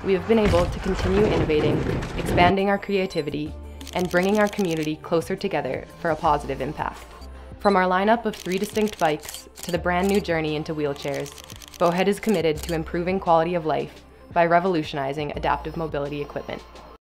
we have been able to continue innovating, expanding our creativity, and bringing our community closer together for a positive impact. From our lineup of 3 distinct bikes to the brand new journey into wheelchairs, Bowhead is committed to improving quality of life by revolutionizing adaptive mobility equipment.